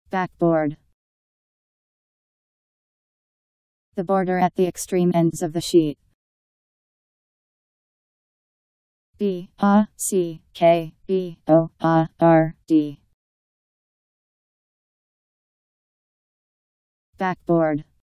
Backboard. The border at the extreme ends of the sheet. B-A-C-K-B-O-A-R-D. Backboard.